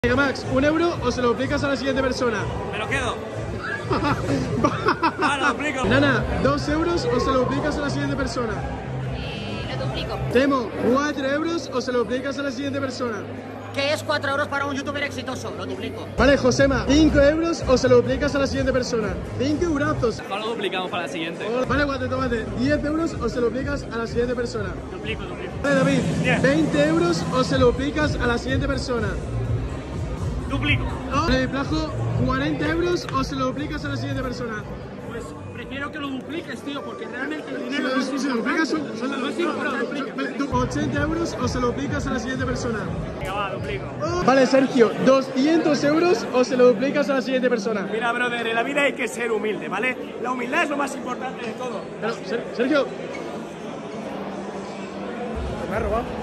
Venga, Max, €1 o se lo duplicas a la siguiente persona. Me lo quedo. Ah, lo duplico. Nana, €2 o se lo duplicas a la siguiente persona. Lo duplico. Temo, €4 o se lo duplicas a la siguiente persona. ¿Qué es 4 euros para un youtuber exitoso? Lo duplico. Vale, Josema, €5 o se lo duplicas a la siguiente persona. 5 eurazos. No lo duplicamos para la siguiente. Vale, Guate Tomate, €10 o se lo duplicas a la siguiente persona. Duplico. Vale, David, Bien. €20 o se lo duplicas a la siguiente persona. Duplico. Vale, Plajo, €40 o se lo duplicas a la siguiente persona. Pues prefiero que lo dupliques, tío, porque realmente el Si dinero lo, no es si lo duplicas son No, sí, pero duplica. Vale, tú, €80 o se lo duplicas a la siguiente persona. Venga, va, duplico. Vale, Sergio, €200 o se lo duplicas a la siguiente persona. Mira, brother, en la vida hay que ser humilde, ¿vale? La humildad es lo más importante de todo. Pero, Sergio. Me ha robado.